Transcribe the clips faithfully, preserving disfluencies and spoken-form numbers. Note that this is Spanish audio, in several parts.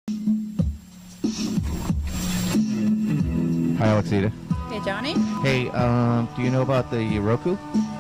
Hi, Alexita. Hey, Johnny. Hey, um, do you know about the Roku?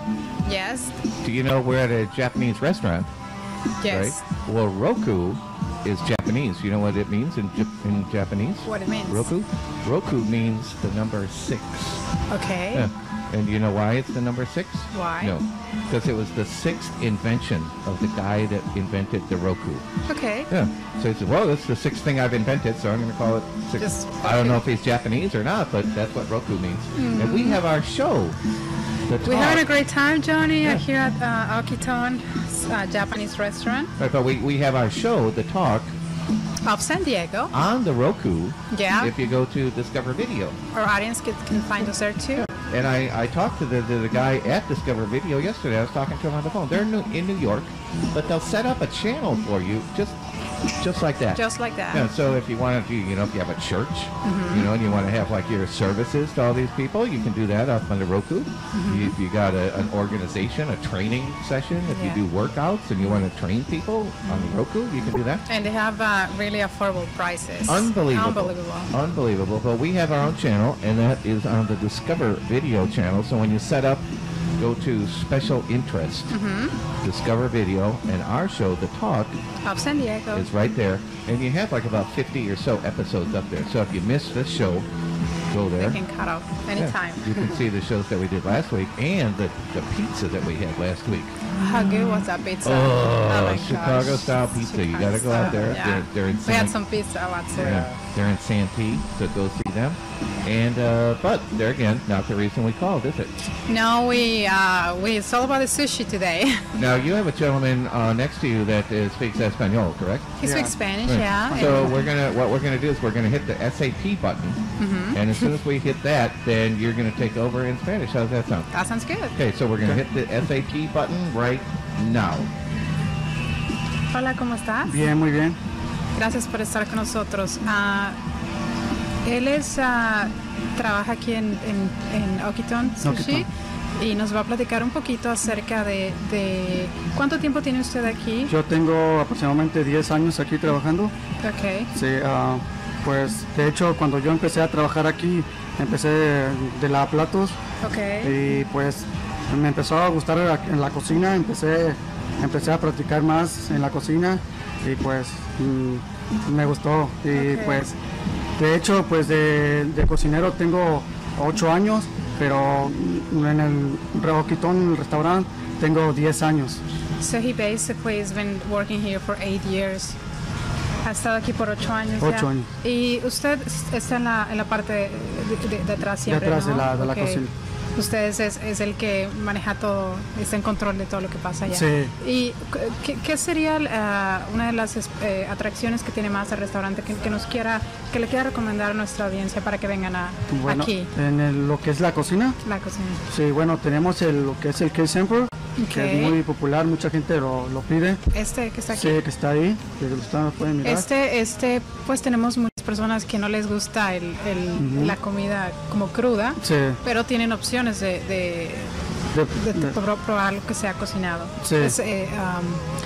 Yes. Do you know we're at a Japanese restaurant? Yes. Right? Well, Roku is Japanese. You know what it means in Jap- in Japanese? What it means? Roku? Roku means the number six. Okay. Yeah. And you know why it's the number six? Why? No, because it was the sixth invention of the guy that invented the Roku. Okay. Yeah. So he said, well, that's the sixth thing I've invented, so I'm going to call it six. Just I don't okay. know if he's Japanese or not, but that's what Roku means. Mm. And we have our show. The We're talk. having a great time, Johnny, Yeah. here at uh, Okiton uh, Japanese restaurant Right, but we, we have our show, The Talk, of San Diego. on the Roku. Yeah. If you go to Discover Video. Our audience can, can find us there too. Yeah. And I, I talked to the, the the guy at Discover Video yesterday. I was talking to him on the phone. They're in New, in New York, but they'll set up a channel for you just just like that. Just like that. Yeah, so if you want to do, you know, if you have a church, Mm-hmm. you know, and you want to have like your services to all these people, you can do that up on the Roku. Mm-hmm. You, if you got a, an organization, a training session, if Yeah. you do workouts and you want to train people on the Roku, you can do that. And they have uh, really affordable prices. Unbelievable. Unbelievable. Unbelievable. But we have our own channel, and that is on the Discover Video channel. So when you set up, go to Special Interest, Mm-hmm. Discover Video, and our show, The Talk, Of San Diego. is right there. And you have like about fifty or so episodes up there. So if you missed this show, go there. They can cut off Yeah. anytime. You can see the shows that we did last week and the, the pizza that we had last week. How good was that pizza? Oh, my Chicago gosh. style pizza. You Chicago gotta go out there. style, They're, Yeah. they're in We had San- some pizza lots too. Yeah, they're in Santee, so go see them. And uh, but there again, not the reason we called, is it? No, we uh, we it's all about the sushi today. Now you have a gentleman uh, next to you that uh, speaks Espanol, correct? He speaks Spanish, Right. yeah. So and- we're gonna what we're gonna do is we're gonna hit the S A T button, Mm-hmm. and as soon as we hit that, then you're gonna take over in Spanish. How does that sound? That sounds good. Okay, so we're gonna hit the S A T button right now. Hola, ¿cómo estás? Bien, muy bien. Gracias por estar con nosotros. Ah, él es ah, trabaja aquí en, en, en Okiton Sushi y nos va a platicar un poquito acerca de, de ¿cuánto tiempo tiene usted aquí? Yo tengo aproximadamente diez años aquí trabajando. Okay. Sí, ah, pues de hecho cuando yo empecé a trabajar aquí, empecé de, de lavaplatos Okay. y pues me empezó a gustar la- en la cocina, empecé, empecé a practicar más en la cocina y pues mm, me gustó. Y Ok. pues de hecho pues de, de cocinero tengo ocho años, pero en el Okiton, en el restaurante, tengo diez años. So he basically has been working here for eight years. Ha estado aquí por ocho años. Ocho ya. años. Y usted está en la, en la parte de, de- de- de atrás siempre, Detrás de ¿no? la- de la Ok. cocina. Usted es, es el que maneja todo, está en control de todo lo que pasa allá. Sí. ¿Y qué, qué sería eh, una de las eh, atracciones que tiene más el restaurante que, que nos quiera, que le quiera recomendar a nuestra audiencia para que vengan a, Bueno, aquí, en el- lo que es la cocina, la cocina? sí, bueno, tenemos el, lo que es el Case Emperor, que Ok. es muy popular, mucha gente lo, lo pide. Este que está aquí. Sí, que está ahí, que lo están- pueden mirar. Este, este, pues tenemos muchas personas que no les gusta el, el- Ujú. la comida como cruda, Sí, pero tienen opciones de, de, de- de de- pro- probar lo que sea cocinado. Sí. Es, eh, um,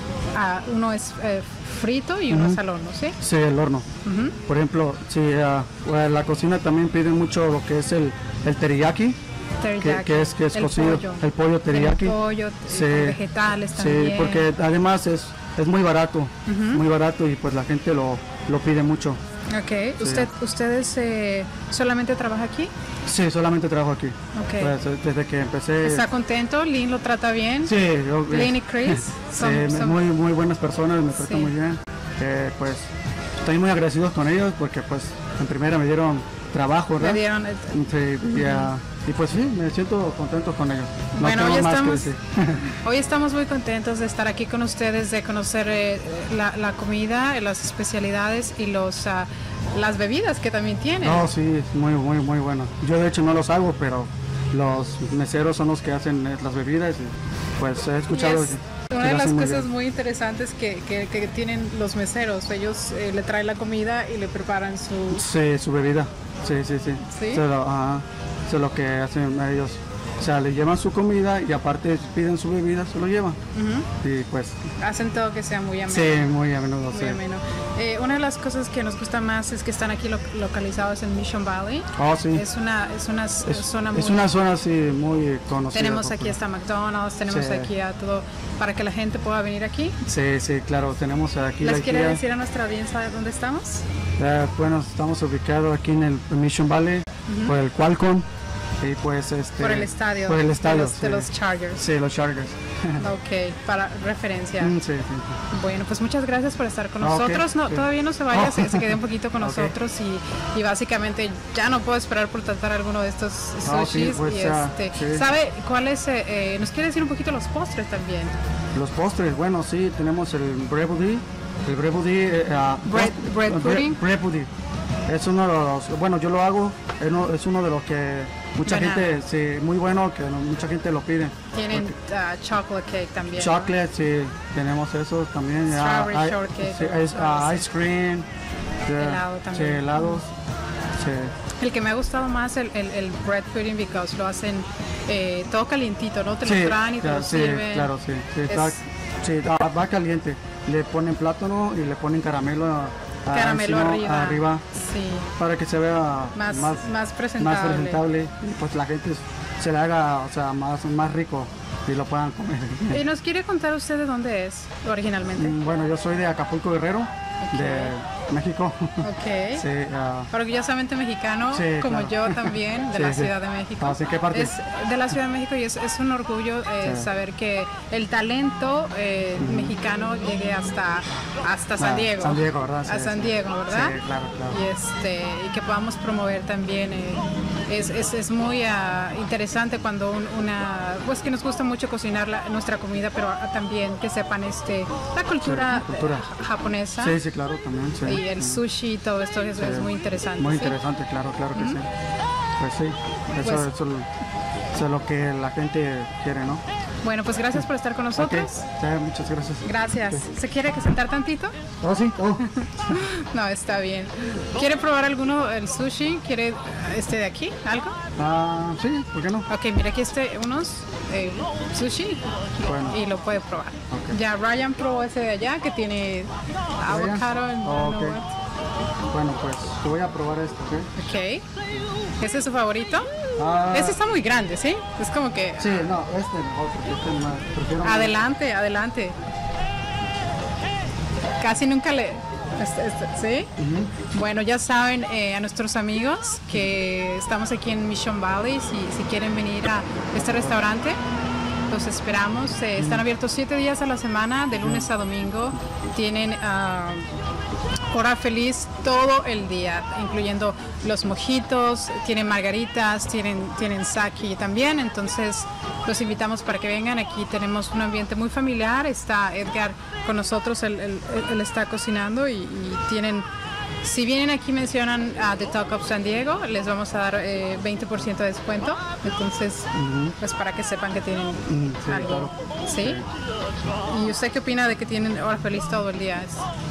ah, uno es eh, frito y uno Ujú. es al horno, ¿sí? sí, el horno. Ujú. Por ejemplo, sí, ah, bueno, la cocina también piden mucho lo que es el, el teriyaki, que, Teriyaki, que es, que es el cocido, pollo. el pollo teriyaki. El pollo, eh, Sí. con vegetales también. Sí, porque además es, es muy barato, Ujú. muy barato y pues la gente lo, lo pide mucho. Ok, ¿Usted, ¿ustedes eh, solamente trabaja aquí? Sí, solamente trabajo aquí. Ok. Pues, desde que empecé. ¿Está contento? ¿Lynn lo trata bien? Sí, yo, Lynn y Chris son, sí, son- muy muy buenas personas, me tratan Sí. muy bien. Eh, pues estoy muy agradecido con ellos porque pues en primera me dieron trabajo, le ¿verdad? dieron el- Sí, y, ah, y pues sí, me siento contento con ellos. No Bueno, tengo hoy más que estamos, decir. hoy estamos muy contentos de estar aquí con ustedes, de conocer eh, la, la comida, eh, las especialidades y los ah, las bebidas que también tienen. No, sí, es muy muy muy bueno. Yo de hecho no los hago, pero los meseros son los que hacen eh, las bebidas y pues he Y escuchado es que, que una de lo las hacen muy cosas bien. muy interesantes que, que- que tienen los meseros. Ellos eh, le traen la comida y le preparan su... Sí, su bebida. Sí, sí, sí. ¿Sí? Eso es lo, ajá, eso es lo que hacen ellos. O sea, le llevan su comida y aparte piden su bebida, se lo llevan. Uh-huh. Y pues... Hacen todo que sea muy ameno. Sí, muy a menudo, muy sí. ameno. Eh, una de las cosas que nos gusta más es que están aquí lo, localizados en Mission Valley. Oh, sí. Es una, es una es, zona muy... Es una zona, sí, muy conocida. Tenemos aquí hasta McDonald's, tenemos sí. aquí a todo, para que la gente pueda venir aquí. Sí, sí, claro, tenemos aquí... ¿Les aquí quiere a... decir a nuestra audiencia dónde estamos? Eh, bueno, estamos ubicados aquí en el Mission Valley, uh-huh. por el Qualcomm. Y pues este, por el estadio, por el estadio de, los, sí. de los Chargers. Sí, los Chargers. Ok, para referencia. Mm, sí, sí, sí. Bueno, pues muchas gracias por estar con nosotros. Okay, no, sí. Todavía no se vaya, oh. se, se quede un poquito con okay. nosotros y, y básicamente ya no puedo esperar por tratar alguno de estos sushis. Oh, sí, pues, y este, sí. ¿Sabe cuál es? Eh, ¿Nos quiere decir un poquito los postres también? Los postres, bueno, sí, tenemos el bread pudding, el bread pudding, uh, bread, bread pudding. Bread pudding. Es uno de los, bueno, yo lo hago, es uno, es uno de los que mucha Banana. gente, sí, muy bueno, que mucha gente lo pide. Tienen uh, chocolate cake también. Chocolate, ¿no? Sí, tenemos eso también. Strawberry uh, shortcake. Sí, es, uh, ice cream. Helado también. Sí, helados. Sí. El que me ha gustado más el, el, el bread pudding, because lo hacen eh, todo calientito, ¿no? Te sí, lo traen y claro, te lo sí, sirven. Claro, sí, sí, es... está, sí, va caliente. Le ponen plátano y le ponen caramelo. Caramelo encima, arriba, arriba sí. para que se vea más, más, más, presentable. más presentable y pues la gente se le haga, o sea, más, más rico y lo puedan comer. ¿Y nos quiere contar usted de dónde es originalmente? Bueno, yo soy de Acapulco, Guerrero, okay. de México. Ok. Sí, uh, orgullosamente mexicano, sí, como claro. yo también, de sí, la sí. Ciudad de México. Ah, ¿sí? ¿Qué parte? Es de la Ciudad de México y es, es un orgullo eh, sí. saber que el talento eh, mm. mexicano llegue hasta, hasta San Diego. Ah, San Diego, ¿verdad? Sí, a San Diego, ¿verdad? Sí, claro, claro. Y, este, y que podamos promover también. Eh, es, es, es muy uh, interesante cuando un, una, pues que nos gusta mucho cocinar la, nuestra comida, pero uh, también que sepan este, la cultura, sí, cultura. Eh, japonesa. Sí, sí, claro, también. Sí, y el sí. sushi y todo esto es, sí. es muy interesante. Muy ¿sí? interesante, claro, claro que ¿Mm? sí. Pues sí, eso, pues, eso, eso es lo que la gente quiere, ¿no? Bueno, pues gracias por estar con nosotros. Okay. Sí, muchas gracias. Gracias. Okay. ¿Se quiere que sentar tantito? Oh, sí. Oh. No, está bien. ¿Quiere probar alguno, el sushi? ¿Quiere este de aquí, algo? Ah, sí, ¿por qué no? Ok, mira, aquí este, unos eh, sushi bueno. y lo puede probar. Okay. Ya Ryan probó ese de allá que tiene avocado en oh, okay. Bueno, pues te voy a probar esto, ¿ok? Ok. ¿Ese es su favorito? Ah, ese está muy grande, ¿sí? Es como que... Sí, no, este mejor, porque este más... Prefiero adelante, más. adelante. Casi nunca le... Este, este, ¿Sí? Uh-huh. Bueno, ya saben eh, a nuestros amigos que estamos aquí en Mission Valley. Si, si quieren venir a este restaurante, los esperamos. Eh, están abiertos siete días a la semana, de lunes a domingo. Tienen... Uh, hora feliz todo el día, incluyendo los mojitos, tienen margaritas, tienen, tienen sake también, entonces los invitamos para que vengan. Aquí tenemos un ambiente muy familiar, está Edgar con nosotros, él, él, él está cocinando y, y tienen, si vienen aquí mencionan a The Talk of San Diego, les vamos a dar eh, veinte por ciento de descuento, entonces uh-huh. pues para que sepan que tienen uh-huh. sí, algo, claro. ¿sí? Sí. ¿Y usted qué opina de que tienen hora feliz todo el día?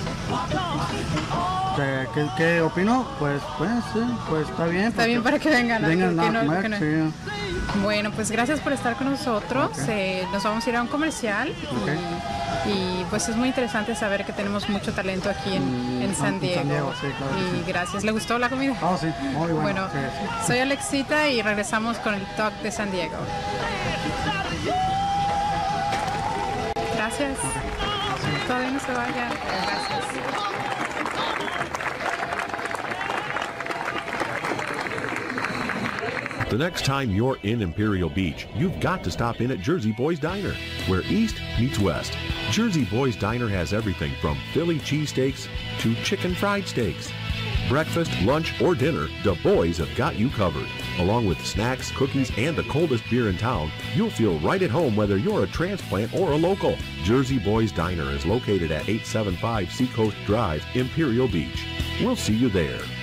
¿Qué, qué, qué opino? Pues, pues, sí, pues está bien. Está bien para que vengan. Vengan que a no, comer, que no. sí. Bueno, pues gracias por estar con nosotros. Okay. Eh, nos vamos a ir a un comercial okay. y, y pues es muy interesante saber que tenemos mucho talento aquí en, en San Diego. San Diego sí, claro, y sí. gracias. ¿Le gustó la comida? Oh, sí, muy bueno. Bueno, sí, sí. soy Alexita y regresamos con el Talk de San Diego. Gracias. Okay. Todavía no se vaya. Gracias. The next time you're in Imperial Beach, you've got to stop in at Jersey Boys Diner, where East meets West. Jersey Boys Diner has everything from Philly cheesesteaks to chicken fried steaks. Breakfast, lunch, or dinner, the boys have got you covered. Along with snacks, cookies, and the coldest beer in town, you'll feel right at home whether you're a transplant or a local. Jersey Boys Diner is located at eight seventy-five Seacoast Drive, Imperial Beach. We'll see you there.